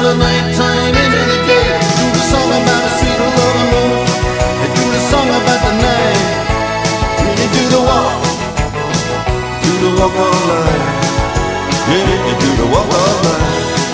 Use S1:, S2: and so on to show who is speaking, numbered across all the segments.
S1: the nighttime into the day. Do the song about a sweet loving woman. You do the song about the night. You do the walk all night. Yeah, you do the walk all night.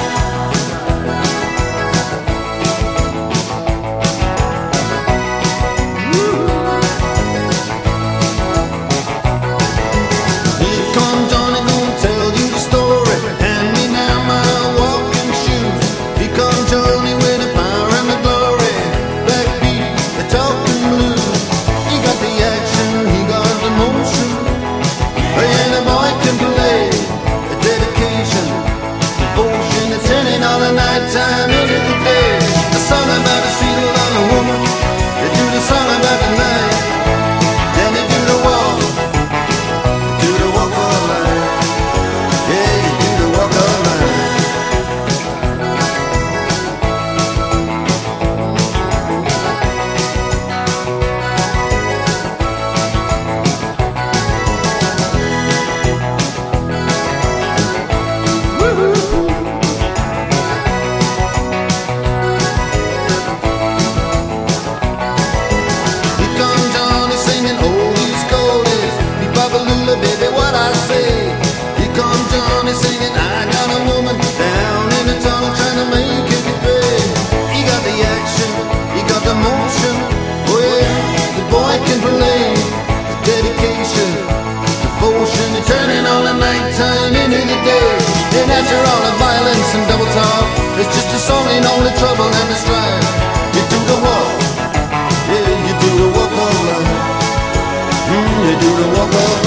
S1: Time into the day. A song about a sweet loving woman. They do the song about the night. Then they do the walk all night. Yeah, you do the walk all night. Baby, what I say. Here comes Johnny singing, I got a woman down in the tunnel trying to make it pay. He got the action, he got the motion. Oh yeah, the boy can play. The dedication, devotion, the turning on the nighttime into the day. And after all the violence and double talk, it's just a song in all the trouble and the strife. You do the walk, yeah, you do the walk all night. You do the walk all night.